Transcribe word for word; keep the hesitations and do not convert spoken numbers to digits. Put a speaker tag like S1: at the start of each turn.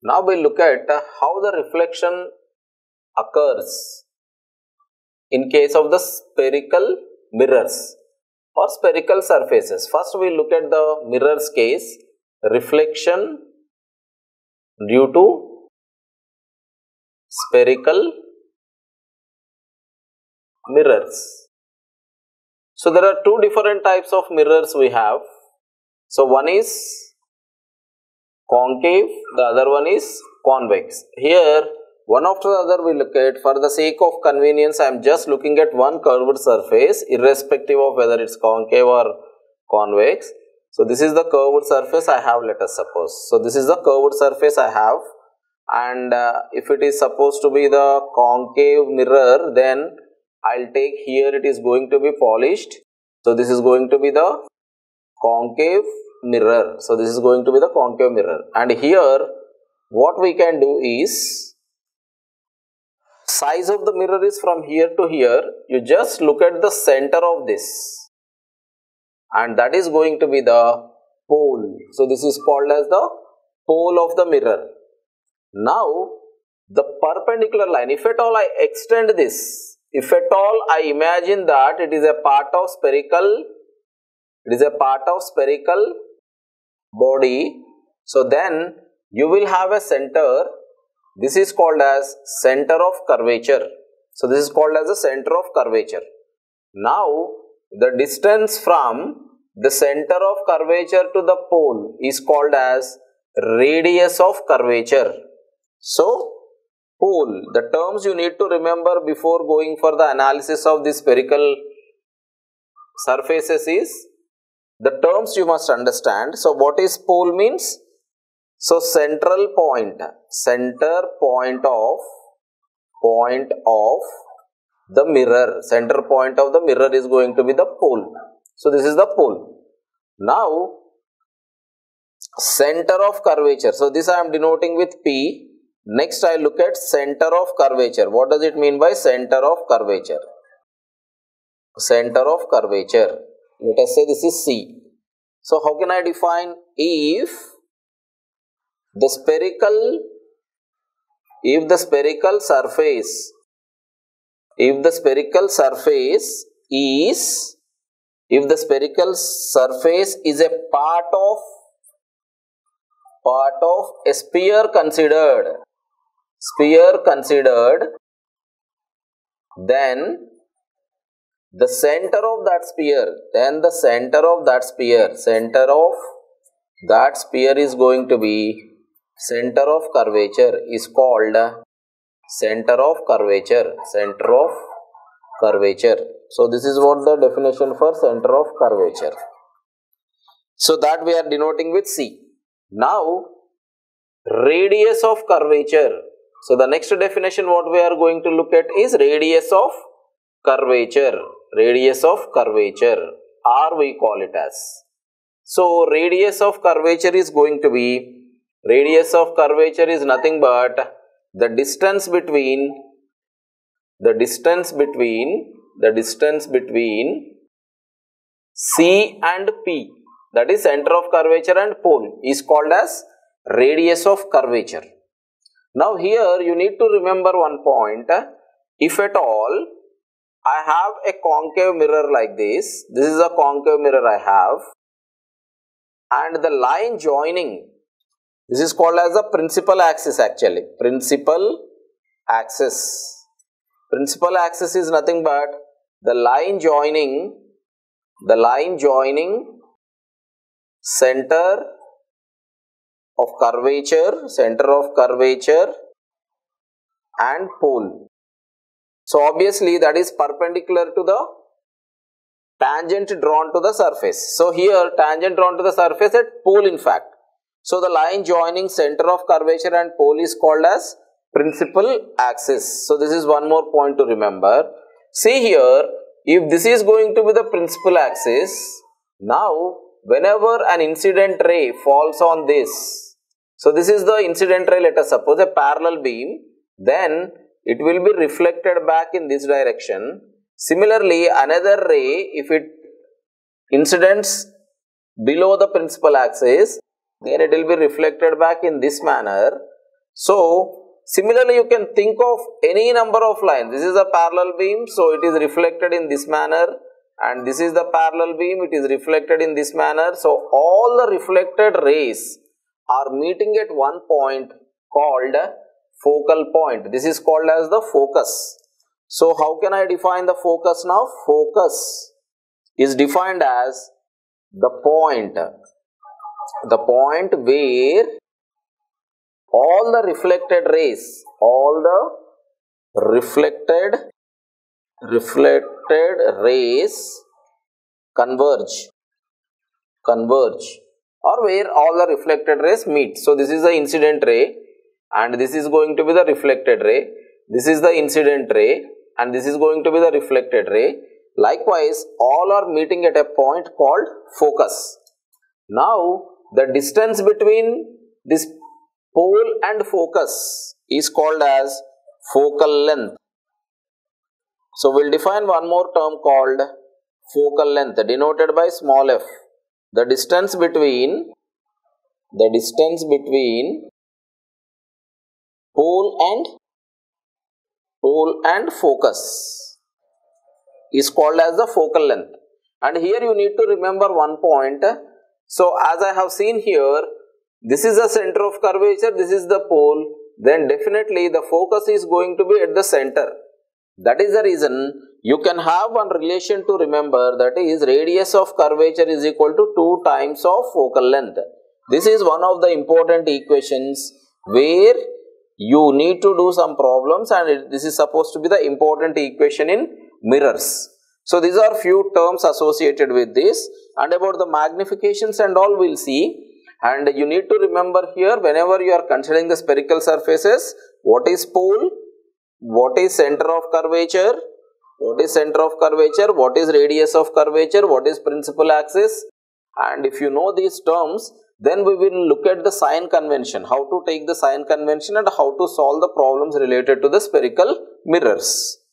S1: Now we look at how the reflection occurs in case of the spherical mirrors or spherical surfaces. First we look at the mirrors case, reflection due to spherical mirrors. So there are two different types of mirrors we have. So one is concave, the other one is convex. Here one after the other we look at. For the sake of convenience, I am just looking at one curved surface irrespective of whether it's concave or convex. So this is the curved surface I have, let us suppose. So this is the curved surface I have, and uh, if it is supposed to be the concave mirror, then I'll take here it is going to be polished. So this is going to be the concave mirror. So this is going to be the concave mirror, and here what we can do is, size of the mirror is from here to here. You just look at the center of this, and that is going to be the pole. So this is called as the pole of the mirror. Now the perpendicular line, if at all I extend this, if at all I imagine that it is a part of spherical, it is a part of spherical body, so then you will have a center. This is called as center of curvature. So this is called as the center of curvature. Now the distance from the center of curvature to the pole is called as radius of curvature. So pole, the terms you need to remember before going for the analysis of the spherical surfaces is, the terms you must understand. So what is pole means? So central point, center point of, point of the mirror, center point of the mirror is going to be the pole. So this is the pole. Now center of curvature, so this I am denoting with P. Next I look at center of curvature. What does it mean by center of curvature? Center of curvature, let us say this is C. So how can I define? If the spherical, if the spherical surface, if the spherical surface is, if the spherical surface is a part of, part of a sphere considered, sphere considered, then the center of that sphere, then the center of that sphere, center of that sphere is going to be center of curvature, is called center of curvature, center of curvature. So this is what the definition for center of curvature. So that we are denoting with C. Now radius of curvature. So the next definition what we are going to look at is radius of curvature, radius of curvature, or we call it as. So radius of curvature is going to be, radius of curvature is nothing but the distance between, the distance between, the distance between C and P, that is center of curvature and pole, is called as radius of curvature. Now here you need to remember one point. If at all I have a concave mirror like this, this is a concave mirror I have, and the line joining, this is called as the principal axis actually, principal axis. Principal axis is nothing but the line joining, the line joining center of curvature, center of curvature and pole. So obviously that is perpendicular to the tangent drawn to the surface. So here tangent drawn to the surface at pole in fact. So the line joining center of curvature and pole is called as principal axis. So this is one more point to remember. See here, if this is going to be the principal axis, now whenever an incident ray falls on this, so this is the incident ray, let us suppose a parallel beam, then it will be reflected back in this direction. Similarly, another ray, if it incidents below the principal axis, then it will be reflected back in this manner. So similarly you can think of any number of lines. This is a parallel beam, so it is reflected in this manner, and this is the parallel beam, it is reflected in this manner. So all the reflected rays are meeting at one point called focal point. This is called as the focus. So how can I define the focus now? Focus is defined as the point, the point where all the reflected rays, all the reflected, reflected rays converge, converge, or where all the reflected rays meet. So this is the incident ray, and this is going to be the reflected ray. This is the incident ray, and this is going to be the reflected ray. Likewise, all are meeting at a point called focus. Now, the distance between this pole and focus is called as focal length. So, we will define one more term called focal length, denoted by small f. The distance between, the distance between pole and, pole and focus is called as the focal length. And here you need to remember one point. So as I have seen here, this is the center of curvature, this is the pole, then definitely the focus is going to be at the center. That is the reason you can have one relation to remember, that is radius of curvature is equal to two times of focal length. This is one of the important equations where you need to do some problems, and it, this is supposed to be the important equation in mirrors. So these are few terms associated with this, and about the magnifications and all we will see. And you need to remember here, whenever you are considering the spherical surfaces, what is pole, what is center of curvature, what is center of curvature, what is radius of curvature, what is principal axis. And if you know these terms, then we will look at the sign convention, how to take the sign convention and how to solve the problems related to the spherical mirrors.